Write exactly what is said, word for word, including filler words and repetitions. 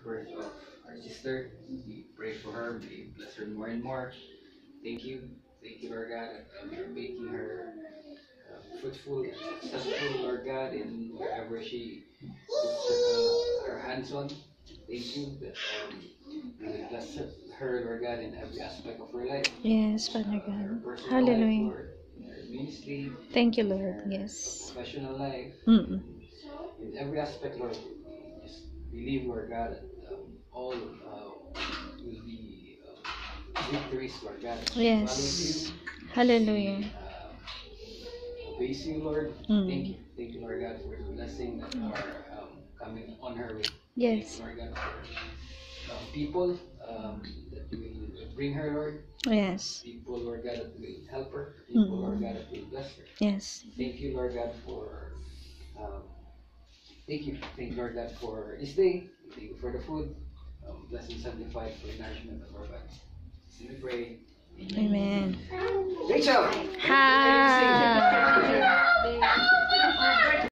birth of our sister. We pray for her. We bless her more and more. Thank you. Thank you, Lord God, um, for making her uh, fruitful and successful, Lord God, in wherever she puts uh, her hands on. Thank you that um, you will bless her, Lord God, in every aspect of her life. Yes, Father Uh, her God. personal life, Hallelujah. Lord, in her ministry, Thank you, in Lord. her Yes. professional life, Mm-mm. in every aspect, Lord. We just believe, Lord God, that um, all uh, will be uh, victories, Lord God. Yes. Follows Hallelujah. you. She uh, obeys you, Lord. Thank Mm. you. Thank you, Lord God, for the blessing that are um, coming on her way. Thank Yes. you, Lord God, for um, people um, that will bring her, Lord. Yes. People, Lord God, that will help her. People, Mm. Lord God, that will bless her. Yes. Thank you, Lord God, for um, thank you. Thank you, Lord God, for this day. Thank you for the food. Um, bless and sanctify for the nourishment of our bodies. So we pray. Amen. Rachel! Hi.